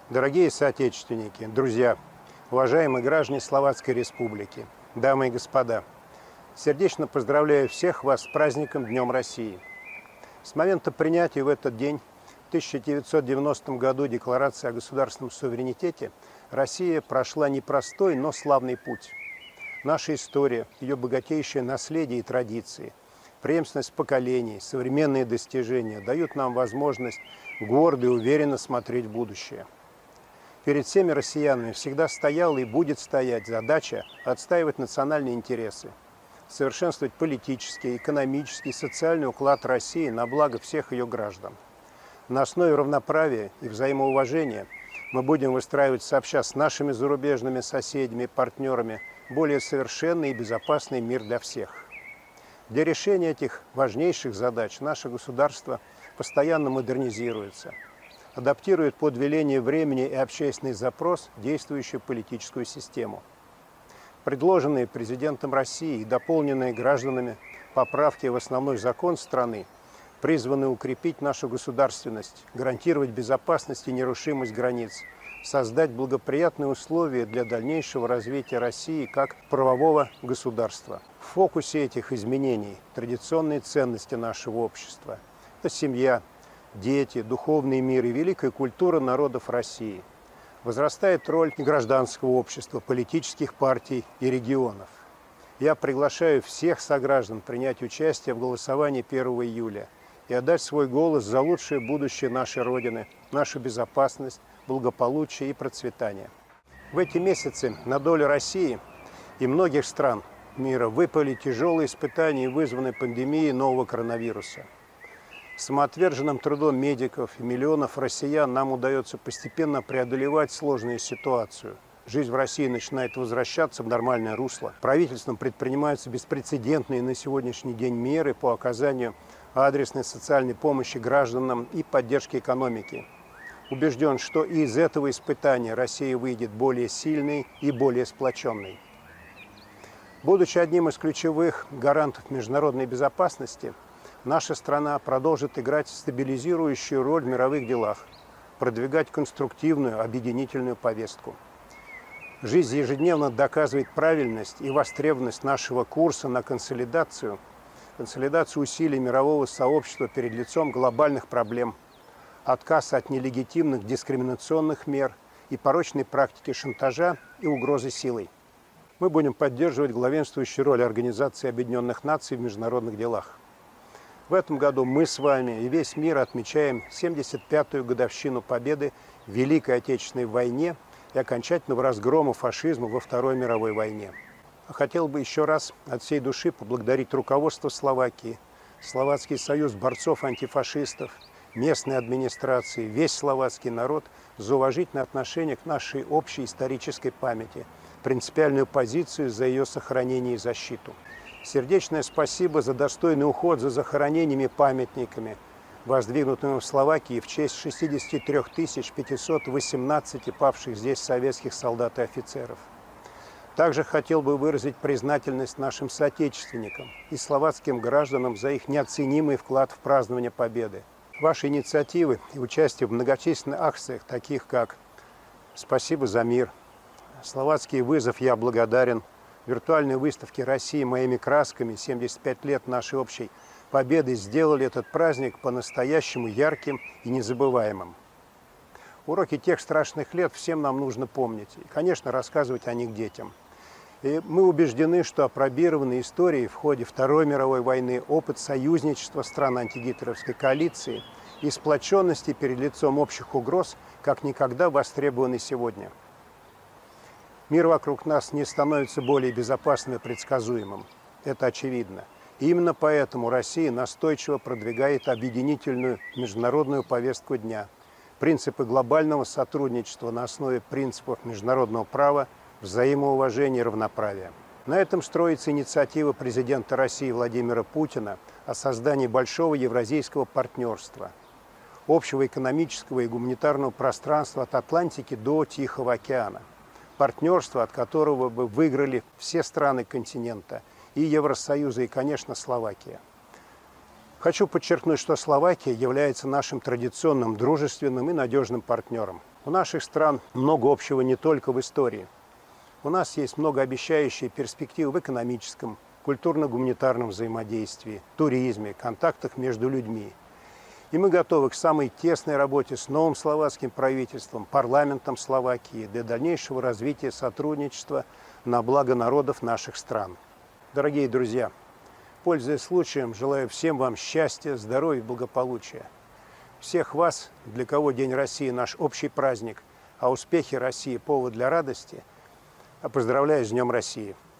Дорогие соотечественники, друзья, уважаемые граждане Словацкой Республики, дамы и господа, сердечно поздравляю всех вас с праздником Днем России. С момента принятия в этот день, в 1990 году, Декларации о государственном суверенитете, Россия прошла непростой, но славный путь. Наша история, ее богатейшее наследие и традиции, преемственность поколений, современные достижения дают нам возможность гордо и уверенно смотреть в будущее. Перед всеми россиянами всегда стояла и будет стоять задача отстаивать национальные интересы, совершенствовать политический, экономический и социальный уклад России на благо всех ее граждан. На основе равноправия и взаимоуважения мы будем выстраивать сообща с нашими зарубежными соседями и партнерами более совершенный и безопасный мир для всех. Для решения этих важнейших задач наше государство постоянно модернизируется, адаптирует под веление времени и общественный запрос действующую политическую систему. Предложенные президентом России и дополненные гражданами поправки в основной закон страны призваны укрепить нашу государственность, гарантировать безопасность и нерушимость границ, создать благоприятные условия для дальнейшего развития России как правового государства. В фокусе этих изменений традиционные ценности нашего общества – это семья, дети, духовный мир и великая культура народов России. Возрастает роль гражданского общества, политических партий и регионов. Я приглашаю всех сограждан принять участие в голосовании 1 июля и отдать свой голос за лучшее будущее нашей Родины, нашу безопасность, благополучие и процветание. В эти месяцы на долю России и многих стран мира выпали тяжелые испытания, вызванные пандемией нового коронавируса. Самоотверженным трудом медиков и миллионов россиян нам удается постепенно преодолевать сложную ситуацию. Жизнь в России начинает возвращаться в нормальное русло. Правительством предпринимаются беспрецедентные на сегодняшний день меры по оказанию адресной социальной помощи гражданам и поддержке экономики. Убежден, что и из этого испытания Россия выйдет более сильной и более сплоченной. Будучи одним из ключевых гарантов международной безопасности, наша страна продолжит играть стабилизирующую роль в мировых делах, продвигать конструктивную объединительную повестку. Жизнь ежедневно доказывает правильность и востребованность нашего курса на консолидацию усилий мирового сообщества перед лицом глобальных проблем, отказ от нелегитимных дискриминационных мер и порочной практики шантажа и угрозы силой. Мы будем поддерживать главенствующую роль Организации Объединенных Наций в международных делах. В этом году мы с вами и весь мир отмечаем 75-ю годовщину победы в Великой Отечественной войне и окончательного разгрома фашизма во Второй мировой войне. Хотел бы еще раз от всей души поблагодарить руководство Словакии, Словацкий союз борцов-антифашистов, местной администрации, весь словацкий народ за уважительное отношение к нашей общей исторической памяти, принципиальную позицию за ее сохранение и защиту. Сердечное спасибо за достойный уход за захоронениями и памятниками, воздвигнутыми в Словакии в честь 63 518 павших здесь советских солдат и офицеров. Также хотел бы выразить признательность нашим соотечественникам и словацким гражданам за их неоценимый вклад в празднование Победы. Ваши инициативы и участие в многочисленных акциях, таких как «Спасибо за мир», «Словацкий вызов, я благодарен», виртуальной выставки России моими красками 75 лет нашей общей победы сделали этот праздник по-настоящему ярким и незабываемым. Уроки тех страшных лет всем нам нужно помнить и, конечно, рассказывать о них детям. И мы убеждены, что апробированный историей в ходе Второй мировой войны опыт союзничества стран антигитлеровской коалиции и сплоченности перед лицом общих угроз как никогда востребованы сегодня. Мир вокруг нас не становится более безопасным и предсказуемым. Это очевидно. И именно поэтому Россия настойчиво продвигает объединительную международную повестку дня, принципы глобального сотрудничества на основе принципов международного права, взаимоуважения и равноправия. На этом строится инициатива президента России Владимира Путина о создании большого евразийского партнерства, общего экономического и гуманитарного пространства от Атлантики до Тихого океана. Партнерство, от которого бы выиграли все страны континента, и Евросоюза, и, конечно, Словакия. Хочу подчеркнуть, что Словакия является нашим традиционным, дружественным и надежным партнером. У наших стран много общего не только в истории. У нас есть многообещающие перспективы в экономическом, культурно-гуманитарном взаимодействии, туризме, контактах между людьми. И мы готовы к самой тесной работе с новым словацким правительством, парламентом Словакии для дальнейшего развития сотрудничества на благо народов наших стран. Дорогие друзья, пользуясь случаем, желаю всем вам счастья, здоровья и благополучия. Всех вас, для кого День России – наш общий праздник, а успехи России – повод для радости, поздравляю с Днем России!